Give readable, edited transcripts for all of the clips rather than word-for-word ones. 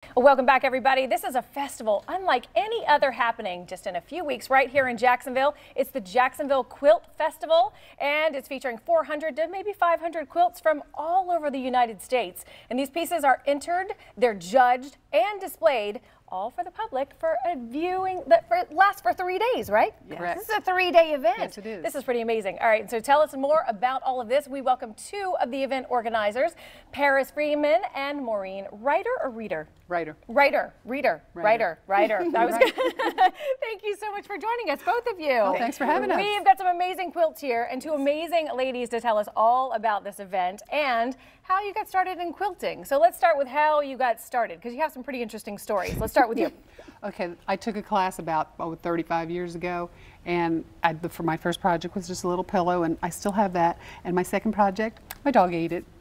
Welcome back, everybody. This is a festival unlike any other happening just in a few weeks right here in Jacksonville. It's the Jacksonville Quilt Festival, and it's featuring 400 to maybe 500 quilts from all over the United States. And these pieces are entered, they're judged, and displayed all for the public for a viewing that lasts for 3 days, right? Yes. This is a 3-day event. Yes, it is. This is pretty amazing. All right, so tell us more about all of this. We welcome two of the event organizers, Paris Freeman and Maureen. Writer or reader? Writer. Writer. I was gonna Thank you so much for joining us, both of you. Oh, thanks for having us. We've got some amazing quilts here and two amazing ladies to tell us all about this event and how you got started in quilting. So let's start with how you got started, because you have some pretty interesting stories. Let's start with you. Okay, I took a class about 35 years ago, and for my first project was just a little pillow, and I still have that. And my second project, my dog ate it.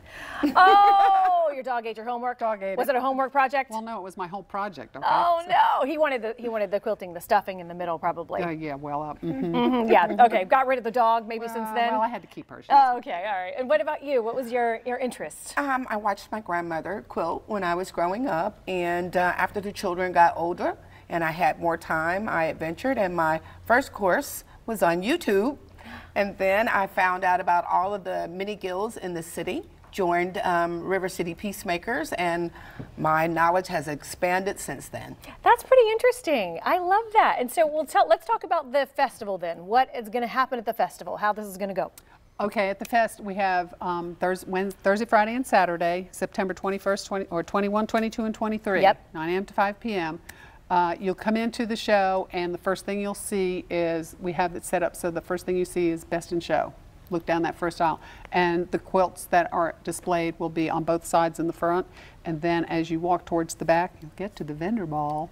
Oh, your dog ate your homework? Dog ate Was it a homework project? Well, no, it was my whole project. Okay? Oh, no. He wanted the quilting, the stuffing in the middle, probably. Yeah, well, Yeah, okay. Got rid of the dog maybe since then? Well, I had to keep her. Oh, okay, all right. And what about you? What was your interest? I watched my grandmother quilt when I was growing up, and after the children got older and I had more time, I adventured, and my first course was on YouTube. And then I found out about all of the mini guilds in the city, joined River City Peacemakers, and my knowledge has expanded since then. That's pretty interesting. I love that. And so let's talk about the festival then. What is going to happen at the festival? How this is going to go? Okay, at the fest we have Thursday, Friday, and Saturday, September 21st, 21, 22, and 23. Yep. 9 a.m. to 5 p.m. You'll come into the show, and the first thing you'll see is we have it set up so the first thing you see is Best in Show. Look down that first aisle, and the quilts that are displayed will be on both sides in the front, and then as you walk towards the back, you'll get to the vendor ball.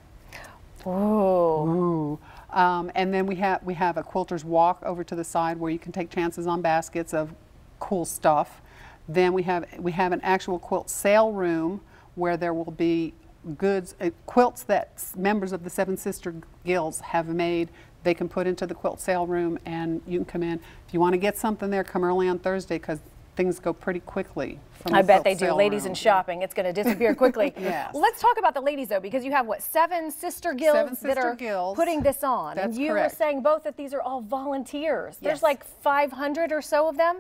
Ooh. And then we have a quilter's walk over to the side where you can take chances on baskets of cool stuff. Then we have an actual quilt sale room where there will be goods, quilts that members of the Seven Sister Guilds have made. They can put into the quilt sale room, and you can come in. If you want to get something there, come early on Thursday, because things go pretty quickly. I bet they do. Ladies in shopping, it's going to disappear quickly. Yes. Let's talk about the ladies, though, because you have, what, seven sister guilds that are putting this on. That's and you correct. were saying both that these are all volunteers. Yes. There's like 500 or so of them?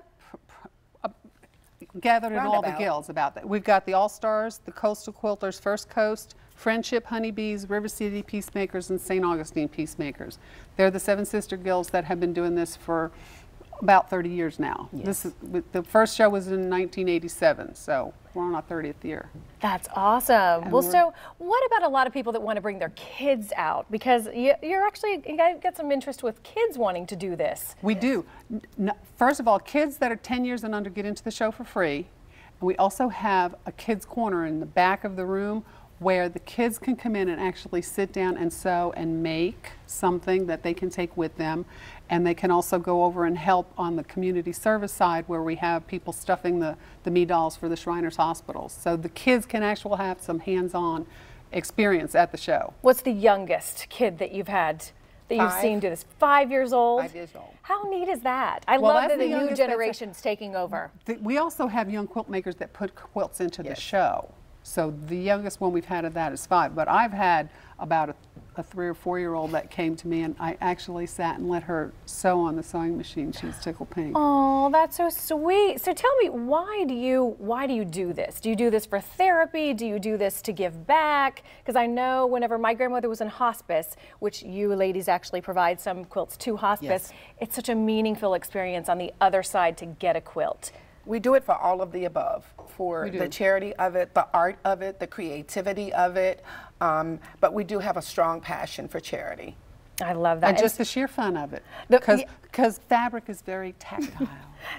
Gathered in all the Roundabout. guilds about that. We've got the All-Stars, the Coastal Quilters, First Coast, Friendship Honeybees, River City Peacemakers, and St. Augustine Peacemakers. They're the Seven Sister Guilds that have been doing this for about 30 years now. Yes. The first show was in 1987, so we're on our 30th year. That's awesome. And Well, so what about a lot of people that want to bring their kids out? Because you got some interest with kids wanting to do this. We do. First of all, kids that are 10 years and under get into the show for free. And we also have a kids' corner in the back of the room where the kids can come in and actually sit down and sew and make something that they can take with them. And they can also go over and help on the community service side where we have people stuffing the me dolls for the Shriners Hospitals. So the kids can actually have some hands-on experience at the show. What's the youngest kid that you've had that you've seen do this? 5 years old? 5 years old. How neat is that? I Well, love that's that the the new youngest that's generation's taking over. We also have young quilt makers that put quilts into the Yes. show. So the youngest one we've had of that is 5, but I've had about a 3 or 4 year old that came to me, and I actually sat and let her sew on the sewing machine. She was tickled pink. Oh, that's so sweet. So tell me, why do you do this? Do you do this for therapy? Do you do this to give back? Because I know whenever my grandmother was in hospice, which you ladies actually provide some quilts to hospice, Yes. it's such a meaningful experience on the other side to get a quilt. We do it for all of the above, for the charity of it, the art of it, the creativity of it, but we do have a strong passion for charity. I love that. And just the sheer fun of it. The- Because fabric is very tactile.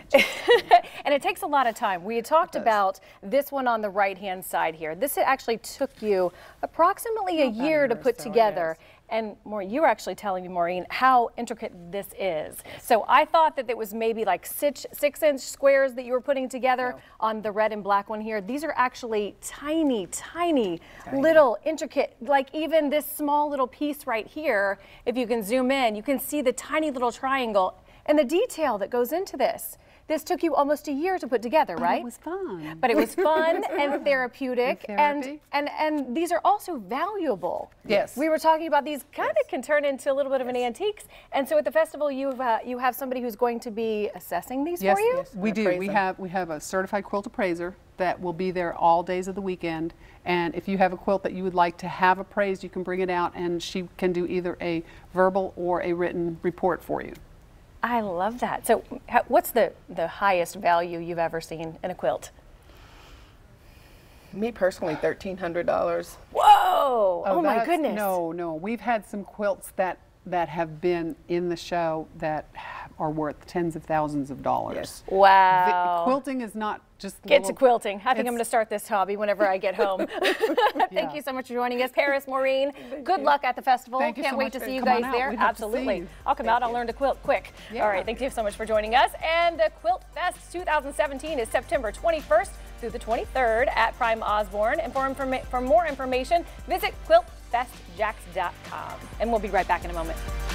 And it takes a lot of time. We had talked about this one on the right-hand side here. This actually took you approximately a year to put together. And you were actually telling me, Maureen, how intricate this is. So I thought that it was maybe like 6-inch squares that you were putting together on the red and black one here. These are actually tiny, tiny, little intricate, like even this small little piece right here, if you can zoom in, you can see the tiny little triangle and the detail that goes into this. This took you almost a year to put together, right? It was fun. But it was fun and therapeutic, And and these are also valuable. Yes. We were talking about these kind of can turn into a little bit of an antiques, and so at the festival you have somebody who's going to be assessing these for you. Yes, we do. We have a certified quilt appraiser that will be there all days of the weekend, and if you have a quilt that you would like to have appraised, you can bring it out, and she can do either a verbal or a written report for you. I love that. So what's the highest value you've ever seen in a quilt? Me personally, $1,300. Whoa! Oh my goodness. No. We've had some quilts that have been in the show that are worth tens of thousands of dollars. Yes. Wow. Quilting is not just Get to quilting. I think I'm going to start this hobby whenever I get home. Thank you so much for joining us, Paris, Maureen. Good luck at the festival. Thank you Can't so wait much to for see you coming guys out. there. We'd love to see Absolutely. you. I'll come out. I'll learn to quilt quick. Yeah. All right. Thank you so much for joining us. And the QuiltFest 2017 is September 21st through the 23rd at Prime Osborne. And for more information, visit QuiltFestJax.com. And we'll be right back in a moment.